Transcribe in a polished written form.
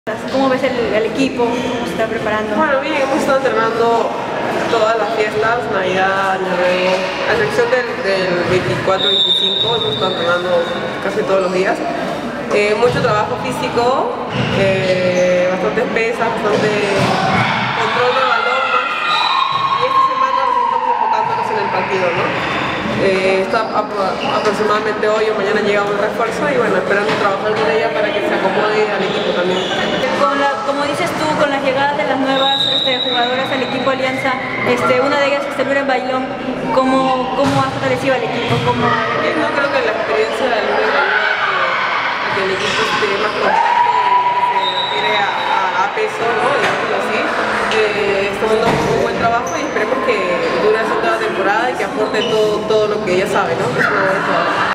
¿Cómo ves el equipo? ¿Cómo se está preparando? Bueno, bien, hemos estado entrenando todas las fiestas, Navidad, Año Nuevo, a excepción del 24-25, hemos estado entrenando casi todos los días. Mucho trabajo físico, bastante pesas, bastante control de balón más. Y esta semana nos estamos enfocándonos en el partido, ¿no? Aproximadamente hoy o mañana llega un refuerzo y bueno, esperando trabajar con ella para que se acomode al equipo también. Como dices tú, con las llegadas de las nuevas jugadoras al equipo Alianza, una de ellas es Loren Bailón, ¿cómo ha fortalecido al equipo? Yo creo que la experiencia de Loren ayuda a que el equipo esté más constante en lo que se refiere a peso, ¿no? Digámoslo así. Está haciendo un muy buen trabajo y esperemos que dure toda la temporada y que aporte todo lo que ella sabe, ¿no? Que es una buena jugadora.